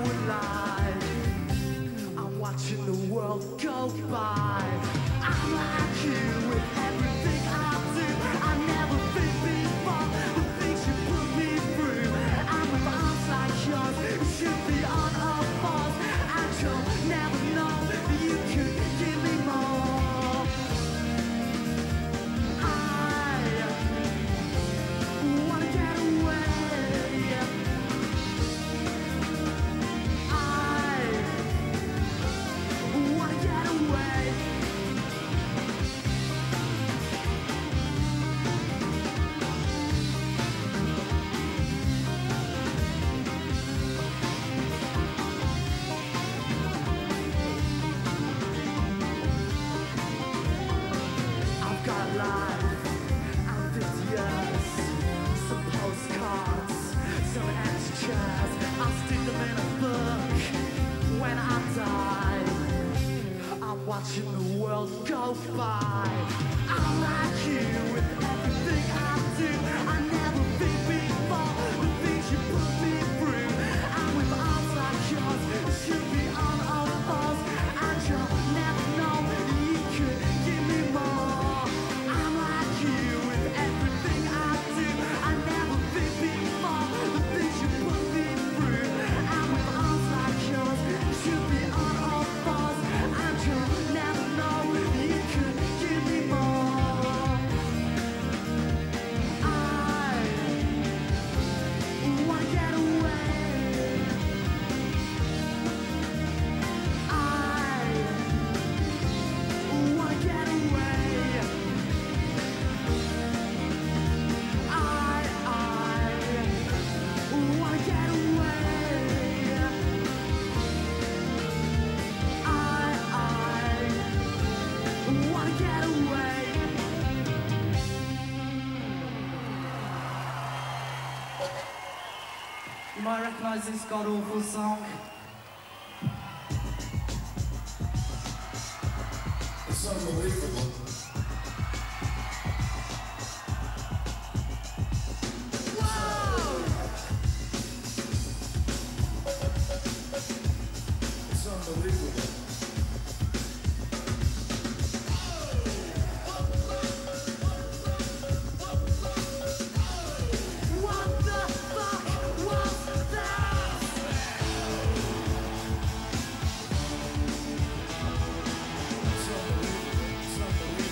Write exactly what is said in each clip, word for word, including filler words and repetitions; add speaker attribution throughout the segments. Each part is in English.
Speaker 1: would lie. I'm watching the world go by. I'm like you with everything I do. I never think before the things you put me through. I'm with arms like yours, you should be on all fours. And you'll never know that you could give me more. I wanna get away. I wanna get away. I've got life and fifty years, some postcards, some extras. I'll stick them in a book when I die. I'm watching the world go by. I'm like you with everything I do. I never think before the things you put me through. And with arms like yours, you should be on all fours. And you'll never know that you could give me more. I'm like you with everything I do. I never think before the things you put me through. And with arms like yours, you should be on all fours. And you'll never know that you could give me more. I wanna get away. I wanna get away. I, I wanna get away. I, I wanna get away.
Speaker 2: You might recognise this god-awful song.
Speaker 3: It's unbelievable. It's unbelievable.
Speaker 1: What the fuck was that?
Speaker 3: It's unbelievable. It's unbelievable.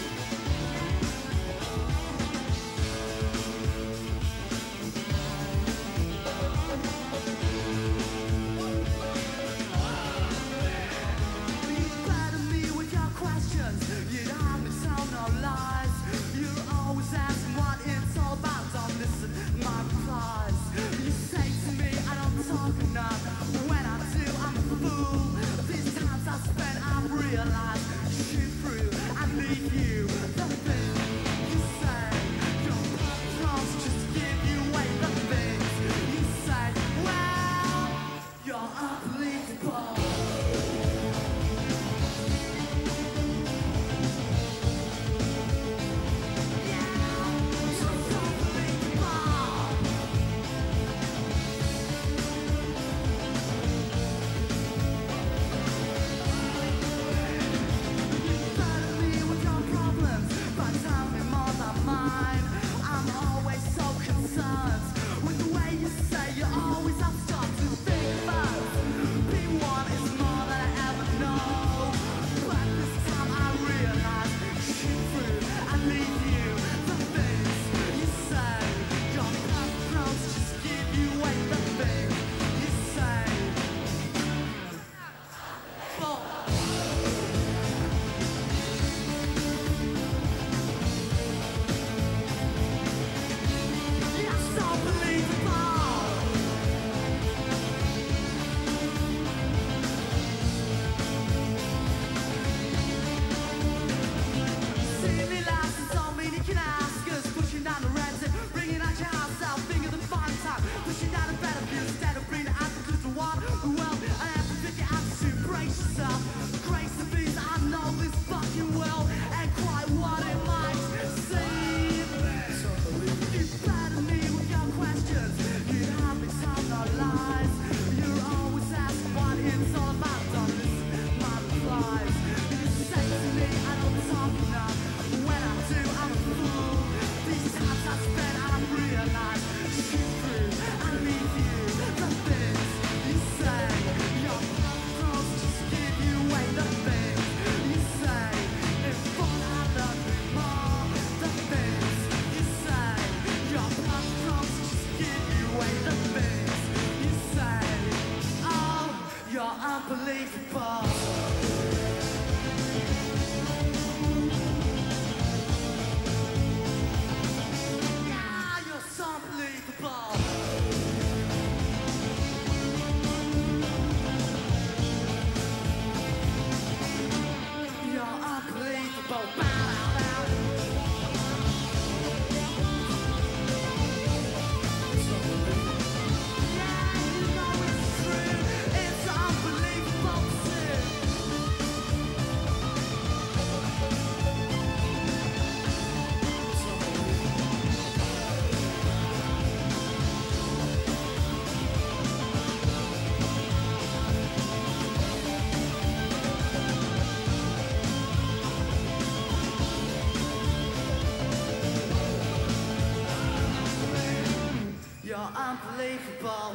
Speaker 2: not unbelievable.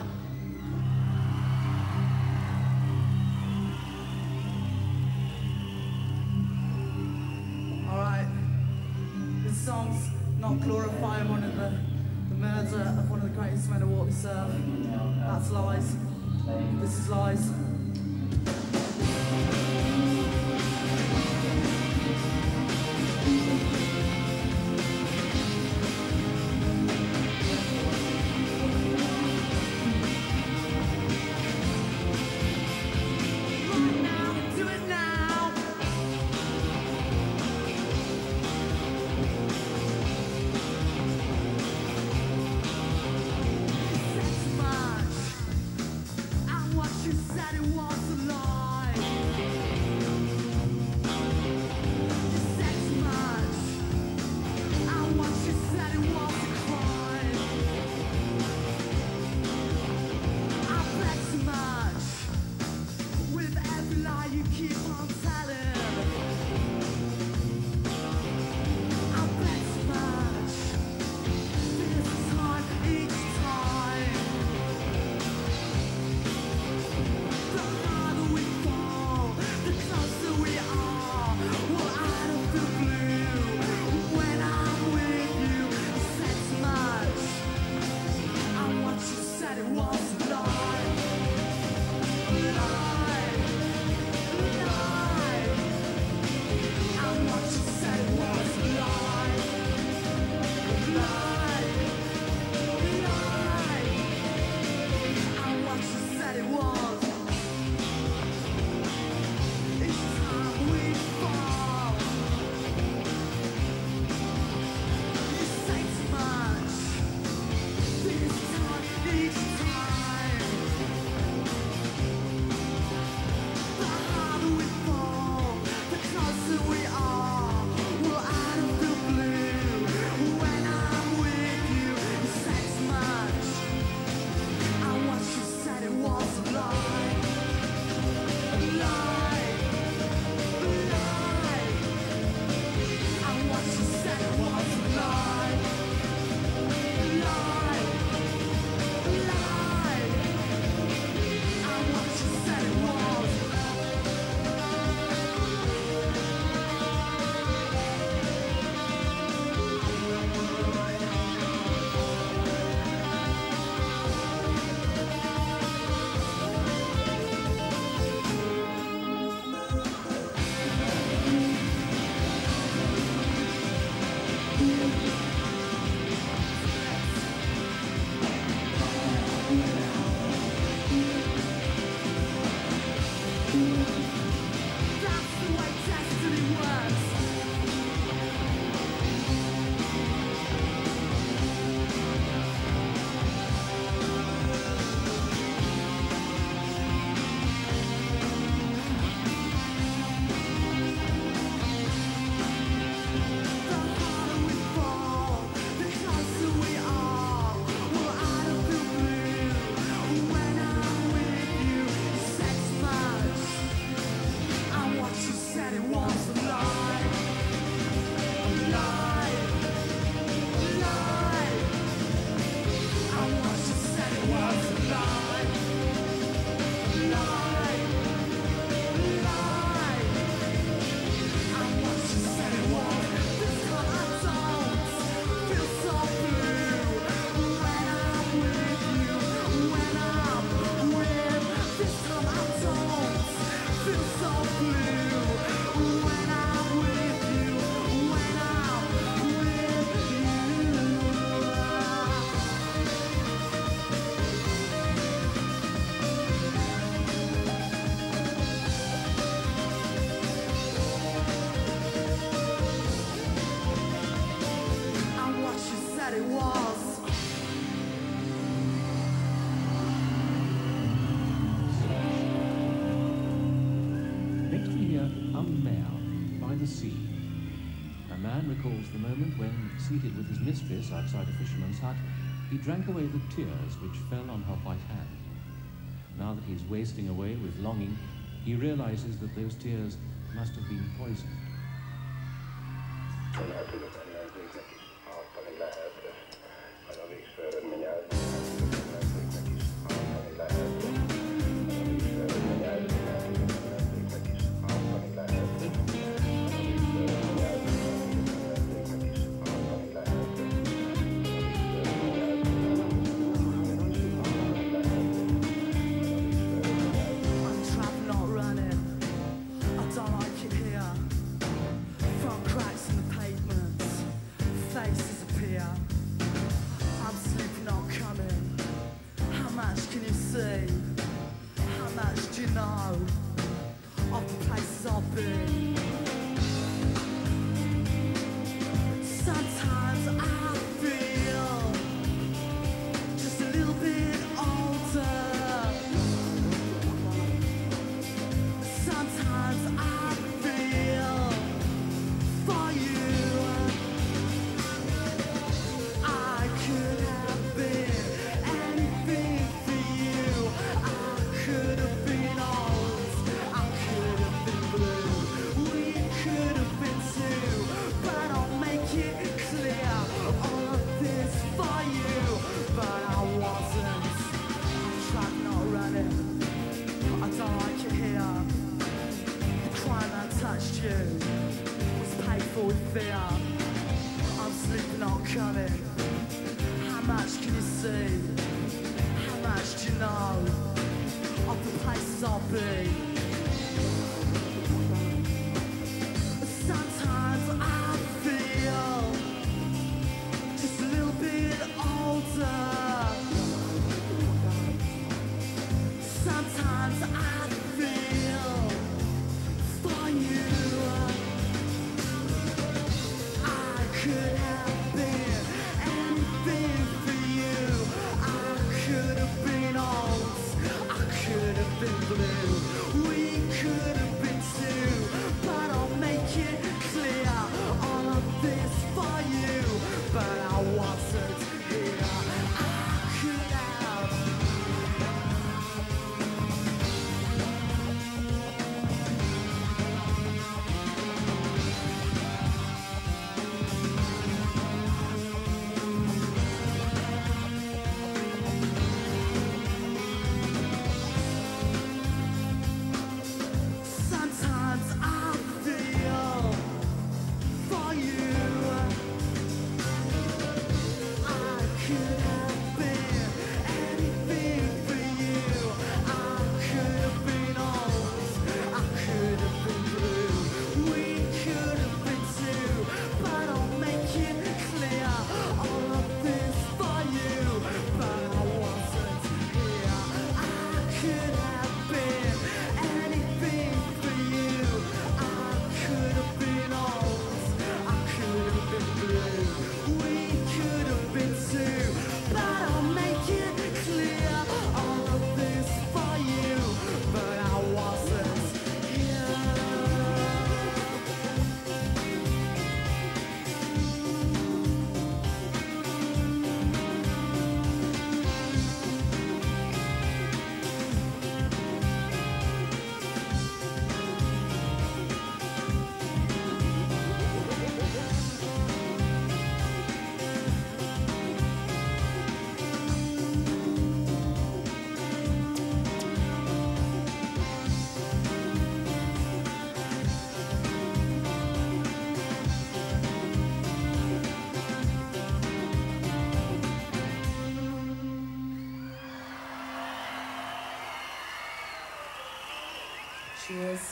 Speaker 2: Alright, this song's not glorifying one of the, the murder of one of the greatest men of walk this earth. That's lies. This is lies.
Speaker 4: recalls the moment when, seated with his mistress outside a fisherman's hut, he drank away the tears which fell on her white hand. Now that he is wasting away with longing, he realizes that those tears must have been poisoned.
Speaker 5: Minä kyllä tänään kuitenkin auttelin lähetystä. Aina viisi verran minä
Speaker 2: see? How much do you know of the places I've been? Sometimes I feel just a little bit older. Sometimes I feel for you. I could have been anything for you. I could have been old. I could have been blue. We could have been two. But I'll make it clear all of this for you. But I wasn't. I tried not running. I don't like it here. The crime that touched you was paid for with fear. I'm sleeping, not coming. How much can you see? How much do you know of the places I'll be? Sometimes I feel just a little bit older. Sometimes I feel for you. I could have been anything for you. I could have been old. I could have been blue. We could have been two. But I'll make it clear all of this for you. But I wasn't here. I could have. Sometimes I feel for you. I could have been anything for you. I could have been old. I could have been blue. We could have been two. But I'll make it clear all of this for you. But I wasn't here. I could have been anything for you. I could have been old. I could have been blue. We could have been two. But I'll make it clear all of this for you. But I wasn't here. Cheers.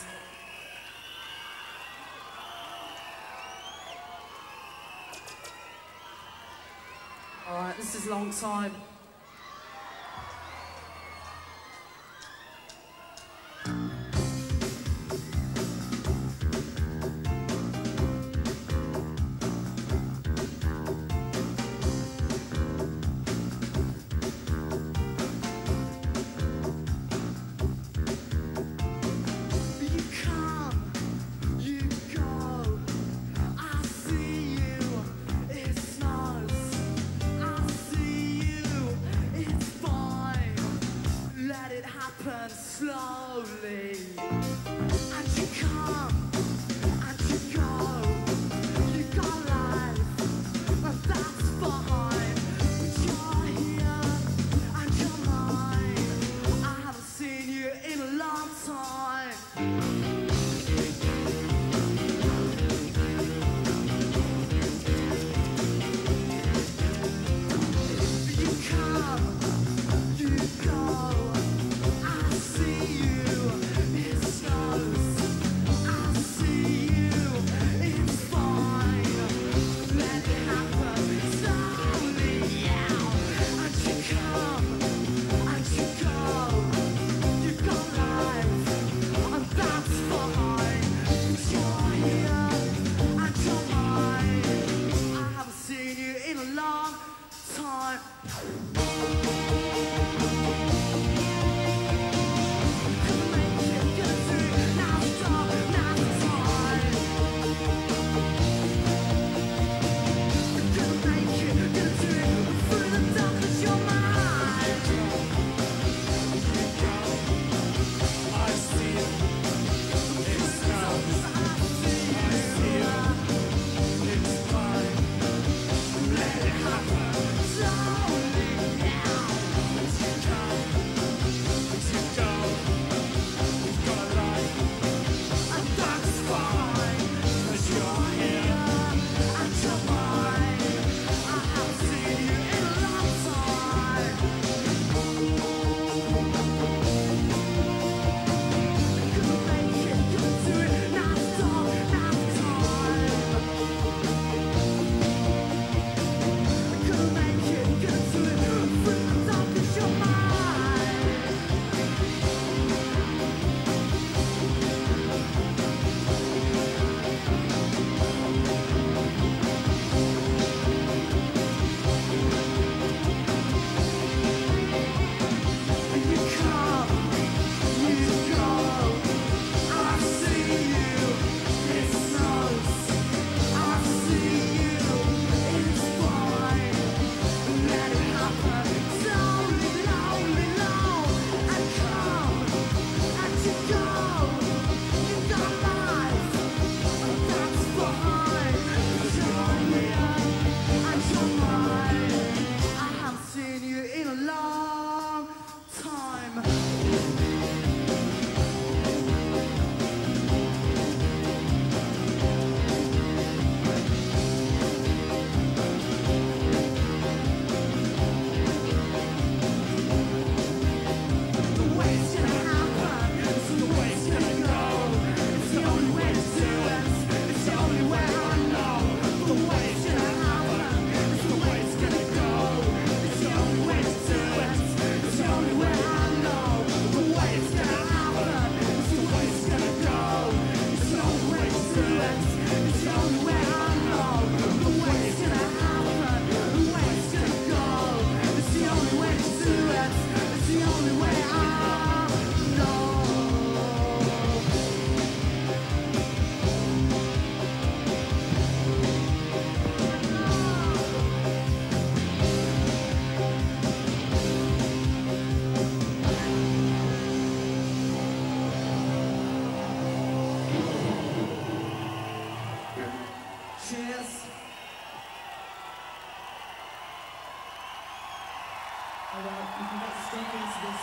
Speaker 2: All right, this is long time. You come, you go. I see you. It snows. I see you. It's fine. Let it happen slowly. And you come, and you go. You got life, and that's fine. But you're here, and you're mine. I haven't seen you in a long time. You come, you go. I see you. It snows. I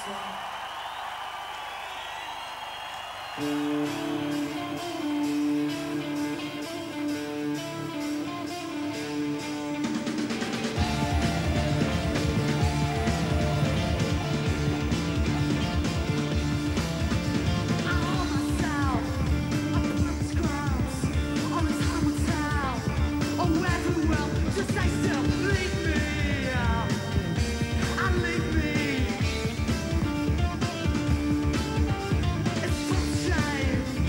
Speaker 1: It's such a shame.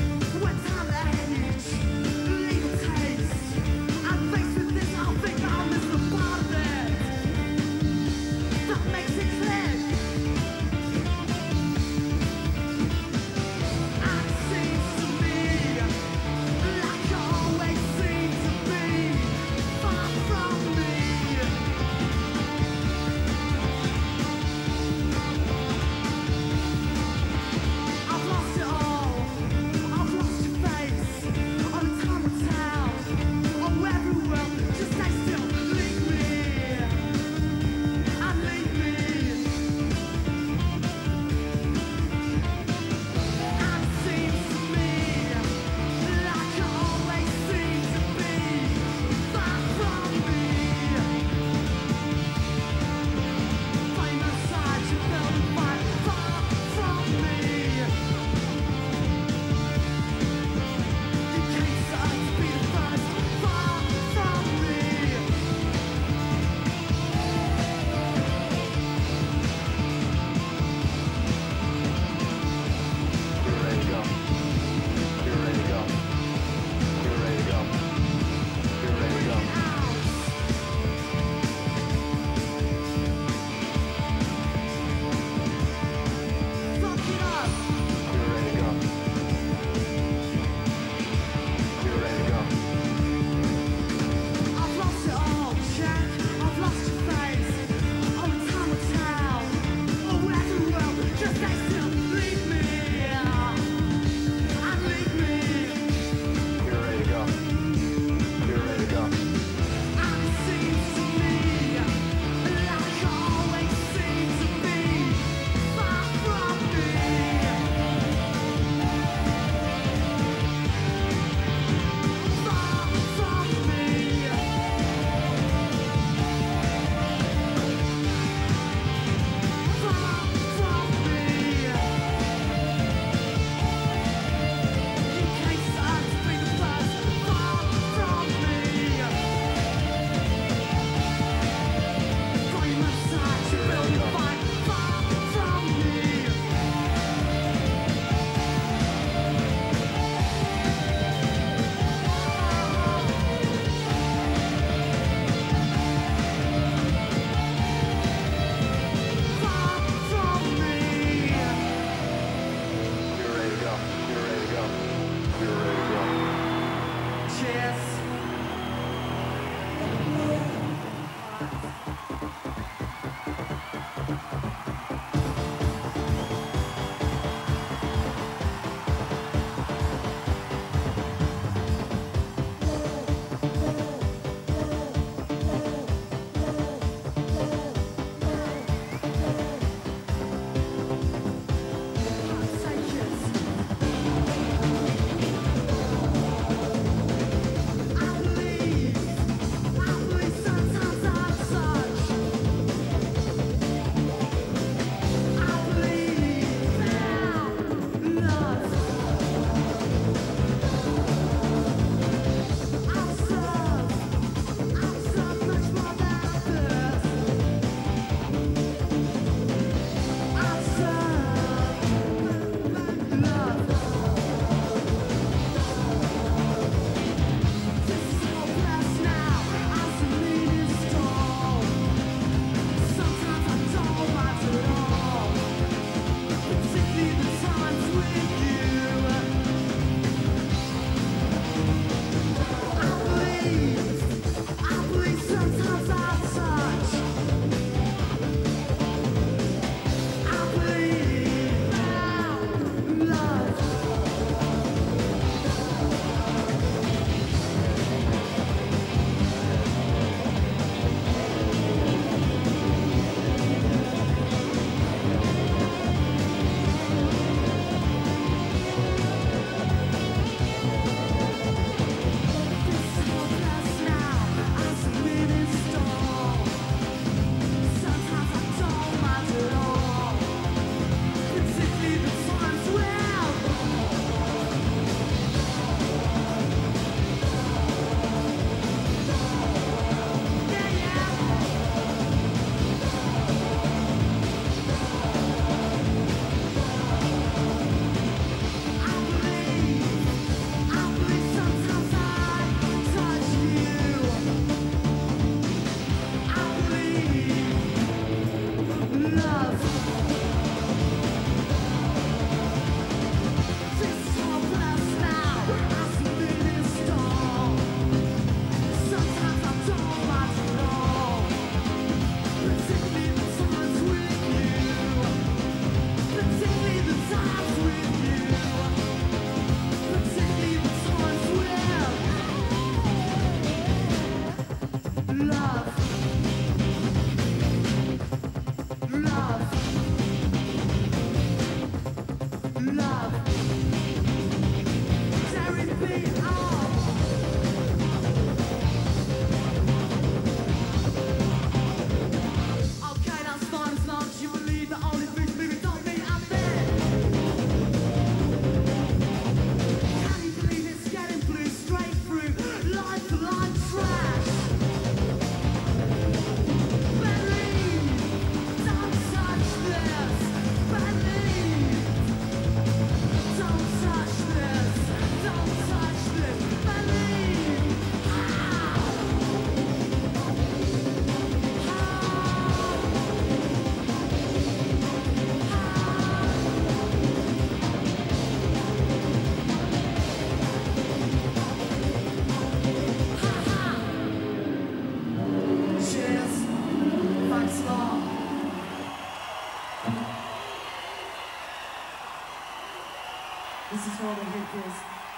Speaker 2: This is for all the hippies.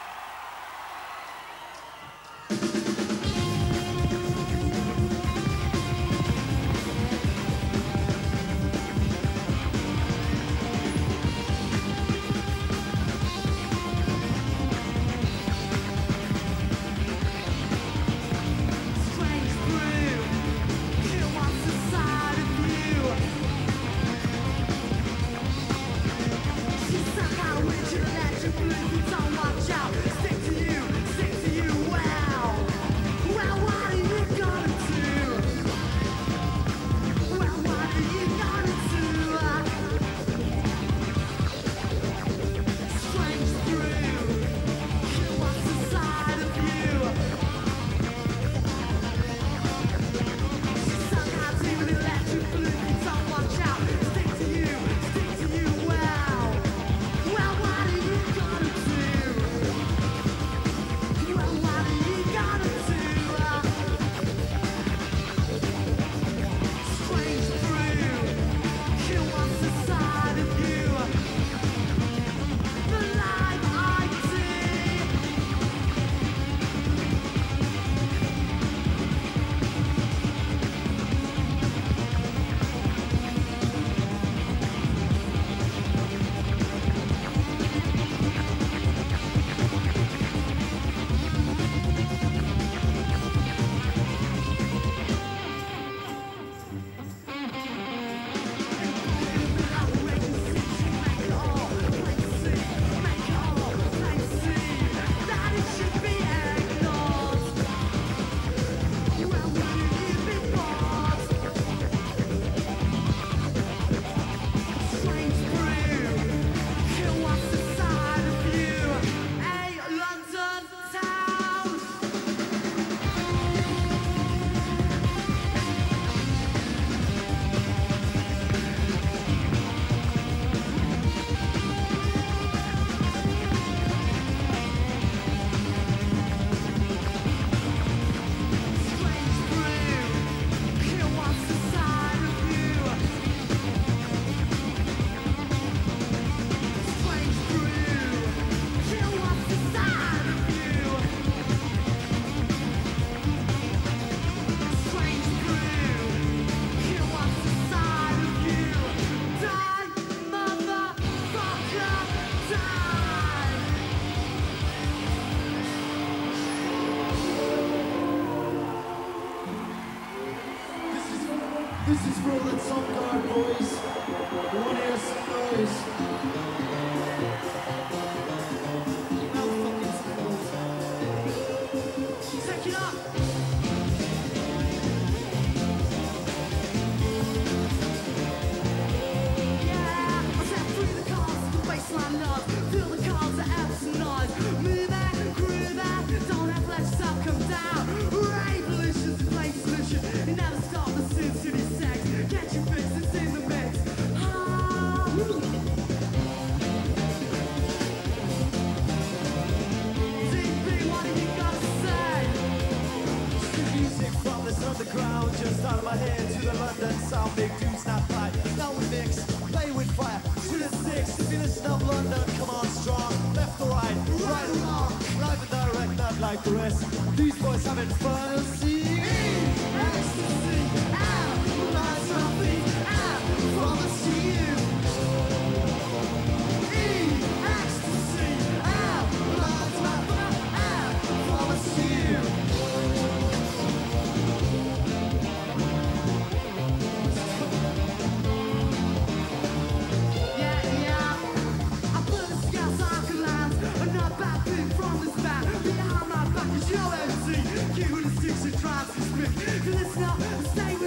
Speaker 1: This is for all the top guard boys. We want to hear some noise. Now fucking smooth. Take it up. Yeah, I step through the cars, the baseline nods. Feel the cars are out tonight. Move that, groove that. Don't have to let yourself come down. Revolution's a play solution. You never stop the sin city sex. Get your fixes in the mix. Ah, woo. D P, what do you got to say?
Speaker 2: Music from this underground, just out of my head to the London sound. Big do snap back. Now we mix, play with fire. To the six, if you listen up London, come on strong. Left or right, right or wrong. Live and direct, not like the rest. These boys having fun. See, ecstasy, out, lights my feet, out, promise to you. E, ecstasy, out, lights my feet, out, promise to you.
Speaker 1: Yeah, yeah. I put the scouts on the lines. I'm not back in from this back. Behind my back is your M C. You the six and drives this bit. You listen up and stay with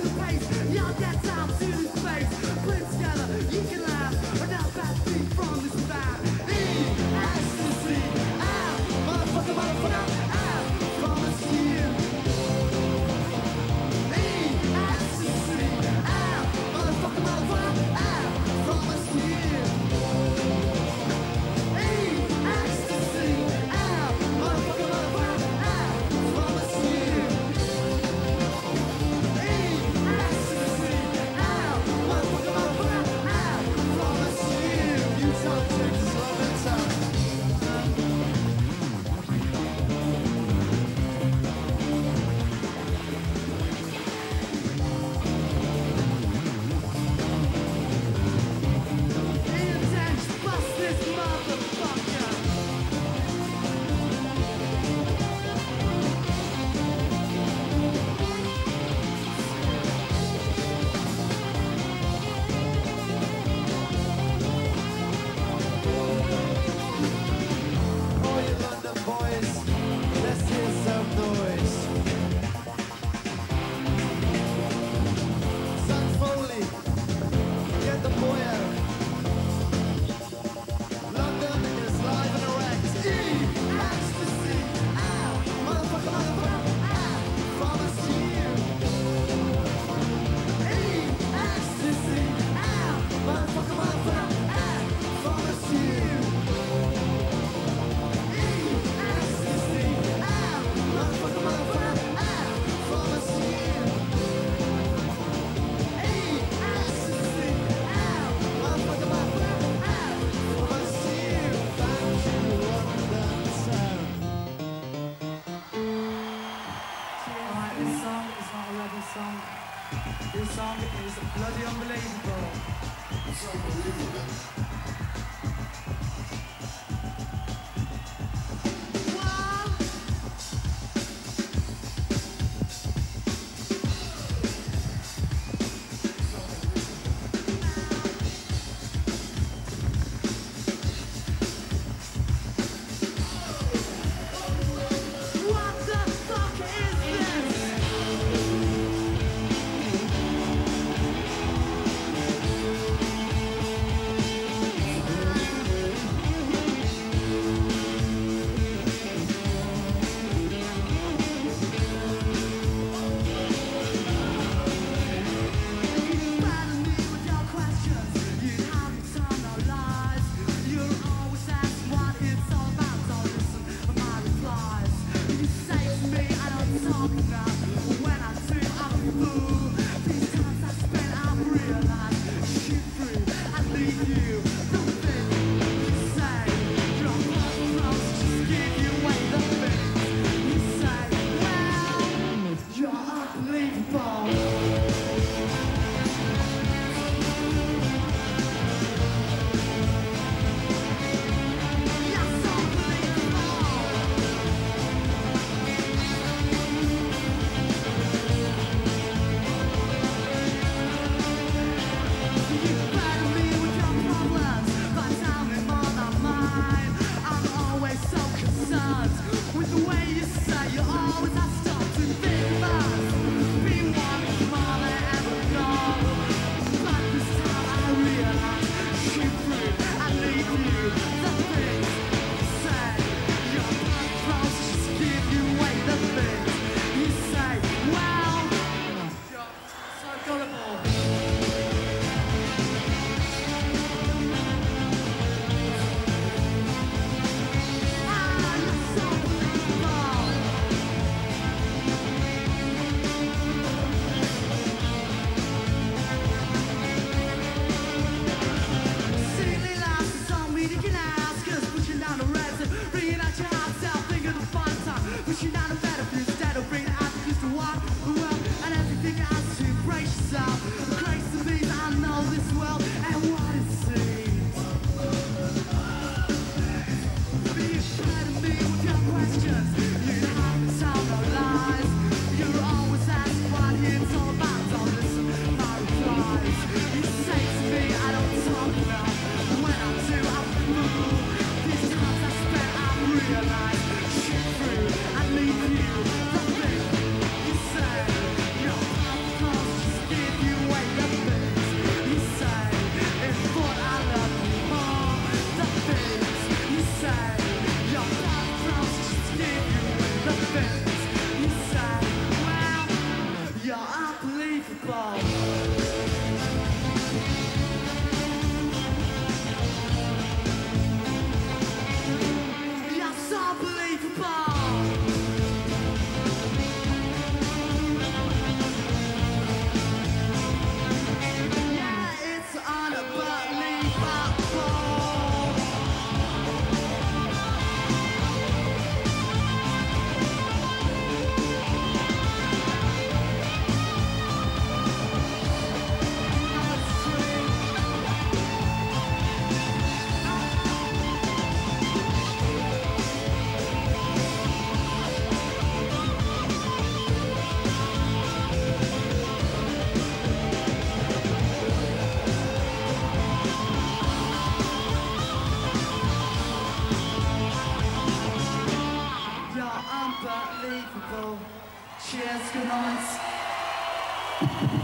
Speaker 2: Unbelievable. Cheers, good night.